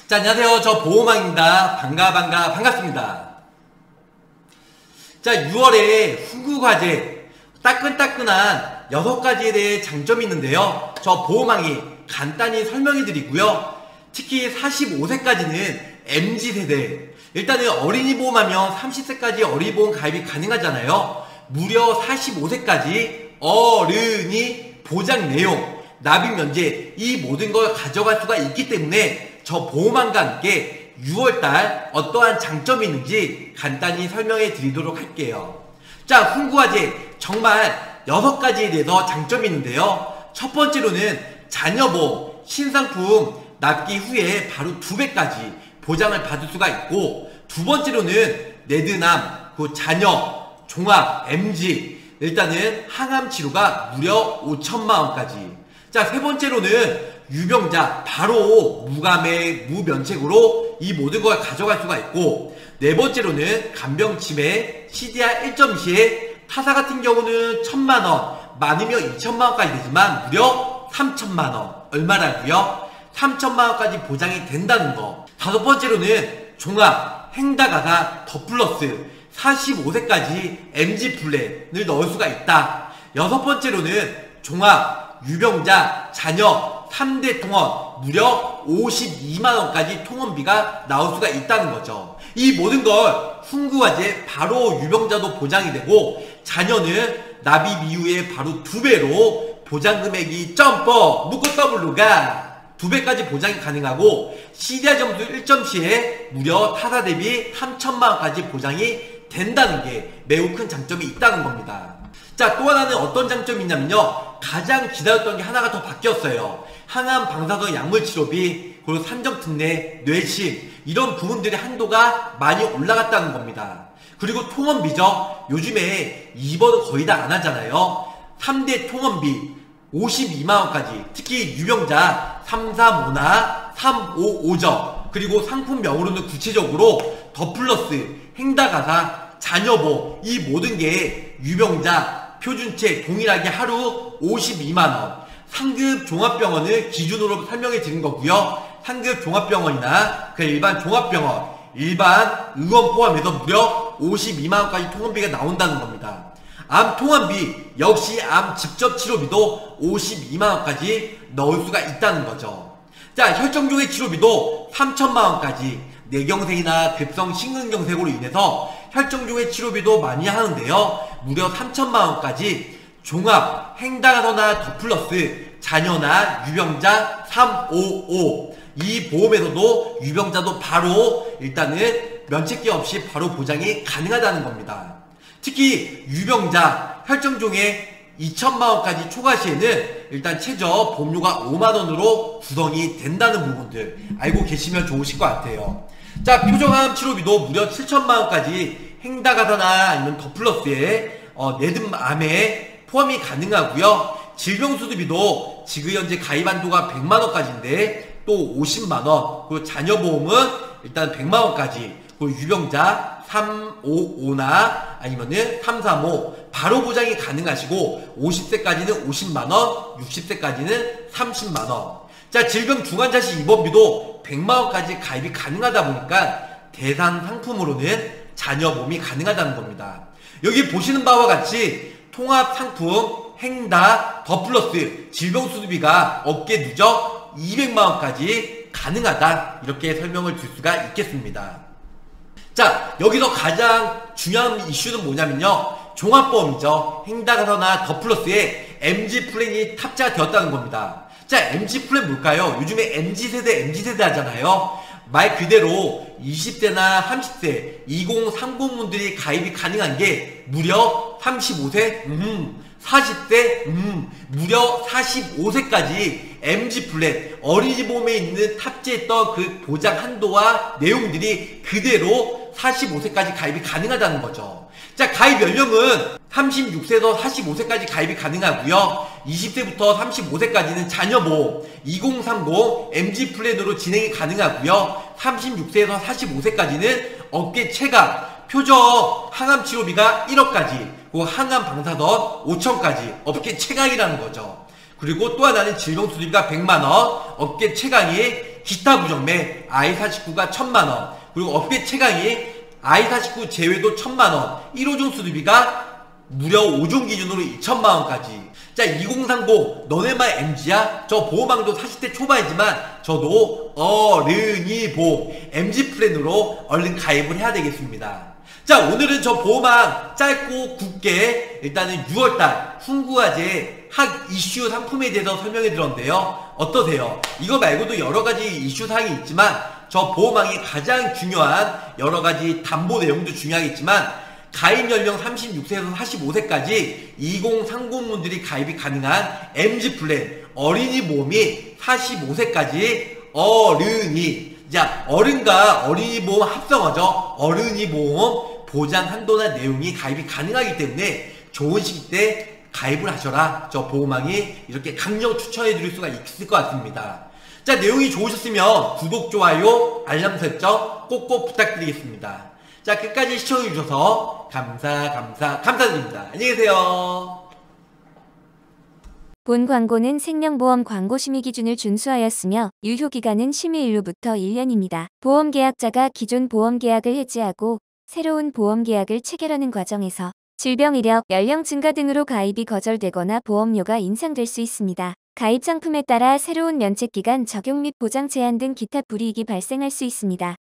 자, 안녕하세요. 저 보호망입니다. 반갑습니다. 자, 6월에 훈구과제 따끈따끈한 6가지에 대해 장점이 있는데요. 저 보호망이 간단히 설명해 드리고요. 특히 45세까지는 MZ세대, 일단은 어린이 보험하면 30세까지 어린이 보험 가입이 가능하잖아요. 무려 45세까지 어른이 보장 내용, 납입 면제, 이 모든 걸 가져갈 수가 있기 때문에 저 보호망과 함께 6월달 어떠한 장점이 있는지 간단히 설명해 드리도록 할게요. 자, 훈구과제 정말 6가지에 대해서 장점이 있는데요. 첫 번째로는 자녀보험, 신상품 납기 후에 바로 2배까지 보장을 받을 수가 있고, 두 번째로는 내드남, 그 자녀, 종합, MG, 일단은 항암 치료가 무려 5천만원까지. 자, 세 번째로는 유병자 바로 무감액, 무면책으로 이 모든 걸 가져갈 수가 있고, 네 번째로는 간병치매, CDR 1점 시에 타사 같은 경우는 1,000만원, 많으면 2천만원까지 되지만 무려 3천만원. 얼마라고요? 3천만원까지 보장이 된다는 거. 다섯 번째로는 종합, 행다가사, 더 플러스 45세까지 MG 플랜을 넣을 수가 있다. 여섯 번째로는 종합, 유병자, 자녀 3대 통원 무려 52만원까지 통원비가 나올 수가 있다는 거죠. 이 모든 걸 훈구과제 바로 유병자도 보장이 되고, 자녀는 납입 이후에 바로 2배로 보장금액이 점퍼 묶어 더블로가 2배까지 보장이 가능하고, CDR 점수 1점 시에 무려 타사 대비 3천만원까지 보장이 된다는 게 매우 큰 장점이 있다는 겁니다. 자, 또 하나는 어떤 장점이 있냐면요. 가장 기다렸던 게 하나가 더 바뀌었어요. 항암 방사선 약물 치료비, 그리고 산정특례, 뇌심, 이런 부분들의 한도가 많이 올라갔다는 겁니다. 그리고 통원비죠. 요즘에 2번은 거의 다 안 하잖아요. 3대 통원비 52만원까지, 특히 유병자 335나 355점, 그리고 상품명으로는 구체적으로 더 플러스, 행다가사, 자녀보험, 이 모든 게 유병자 표준책 동일하게 하루 52만원. 상급 종합병원을 기준으로 설명해 드린 거고요. 상급 종합병원이나 그 일반 종합병원, 일반 의원 포함해서 무려 52만원까지 통원비가 나온다는 겁니다. 암 통원비 역시 암 직접 치료비도 52만원까지 넣을 수가 있다는 거죠. 자, 혈정종의 치료비도 3천만원까지, 뇌경색이나 급성 심근경색으로 인해서 혈정종의 치료비도 많이 하는데요. 무려 3천만원까지 종합, 행다가서나 더 플러스, 자녀나 유병자 355, 이 보험에서도 유병자도 바로 일단은 면책기 없이 바로 보장이 가능하다는 겁니다. 특히 유병자 혈정종에 2천만원까지 초과시에는 일단 최저 보험료가 5만원으로 구성이 된다는 부분들 알고 계시면 좋으실 것 같아요. 자, 표정암 치료비도 무려 7천만원까지 행다가사나 아니면 더 플러스에 내듬암에 포함이 가능하고요. 질병수술비도 지금 현재 가입 한도가 100만원까지인데 또 50만원, 그리고 자녀보험은 일단 100만원까지, 그리고 유병자 355나 아니면은 335 바로 보장이 가능하시고, 50세까지는 50만원, 60세까지는 30만원. 자, 질병 중환자실 입원비도 100만원까지 가입이 가능하다 보니까 대상 상품으로는 자녀보험이 가능하다는 겁니다. 여기 보시는 바와 같이 통합 상품, 행다, 더 플러스, 질병수술비가 업계 누적 200만원까지 가능하다, 이렇게 설명을 줄 수가 있겠습니다. 자, 여기서 가장 중요한 이슈는 뭐냐면요. 종합보험이죠. 행다가서나 더 플러스에 MG 플랜이 탑재가 되었다는 겁니다. 자, MG 플랜 뭘까요? 요즘에 MZ세대 하잖아요. 말 그대로 20대나 30대, 2030분들이 가입이 가능한 게 무려 35세, 40대, 무려 45세까지 MG 플랜, 어린이 보험에 있는 탑재했던 그 보장 한도와 내용들이 그대로 45세까지 가입이 가능하다는 거죠. 자, 가입 연령은 36세에서 45세까지 가입이 가능하고요. 20세부터 35세까지는 자녀보험 2030 MG 플랜으로 진행이 가능하고요. 36세에서 45세까지는 업계 최강 표적 항암 치료비가 1억까지, 그 항암 방사선 5천까지 업계 최강이라는 거죠. 그리고 또 하나는 질병수술비가 100만원, 업계 최강이 기타 부정매 i49가 1000만원, 그리고 업계 최강위 i49 제외도 1000만원, 1호종 수리비가 무려 5종 기준으로 2000만원까지. 자, 2030 너네만 MG야? 저 보험왕도 40대 초반이지만 저도 어른이 보험 MG 플랜으로 얼른 가입을 해야 되겠습니다. 자, 오늘은 저 보험왕 짧고 굵게 일단은 6월달 훈구화재 학 이슈 상품에 대해서 설명해 드렸는데요. 어떠세요? 이거 말고도 여러가지 이슈 사항이 있지만 저 보험왕이 가장 중요한 여러가지 담보 내용도 중요하겠지만 가입 연령 36세에서 45세까지 2030분들이 가입이 가능한 MG 플랜 어린이 보험이 45세까지 어른이, 자, 어른과 어린이 보험 합성어죠. 어른이 보험 보장 한도나 내용이 가입이 가능하기 때문에 좋은 시기 때 가입을 하셔라. 저 보험왕이 이렇게 강력 추천해 드릴 수가 있을 것 같습니다. 자, 내용이 좋으셨으면 구독, 좋아요, 알람 설정 꼭꼭 부탁드리겠습니다. 자, 끝까지 시청해주셔서 감사드립니다. 안녕히 계세요. 본 광고는 생명보험 광고 심의 기준을 준수하였으며 유효기간은 심의일로부터 1년입니다. 보험계약자가 기존 보험계약을 해지하고 새로운 보험계약을 체결하는 과정에서 질병 이력, 연령 증가 등으로 가입이 거절되거나 보험료가 인상될 수 있습니다. 가입 상품에 따라 새로운 면책기간 적용 및 보장 제한 등 기타 불이익이 발생할 수 있습니다.